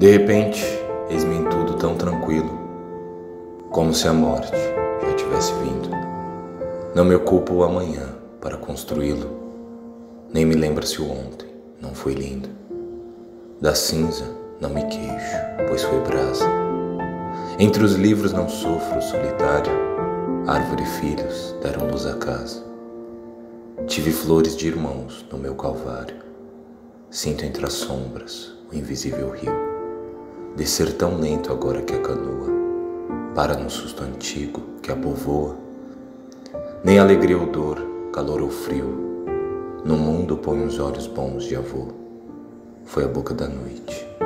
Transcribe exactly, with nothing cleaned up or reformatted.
De repente, eis-me em tudo tão tranquilo, como se a morte já tivesse vindo. Não me ocupo o amanhã para construí-lo, nem me lembra se o ontem não foi lindo. Da cinza não me queixo, pois foi brasa. Entre os livros não sofro solitário, árvore e filhos deram luz à casa. Tive flores de irmãos no meu calvário, sinto entre as sombras o invisível rio. Descer tão lento agora que a canoa para no susto antigo que a povoa. Nem alegria ou dor, calor ou frio, no mundo põe os olhos bons de avô. Foi a boca da noite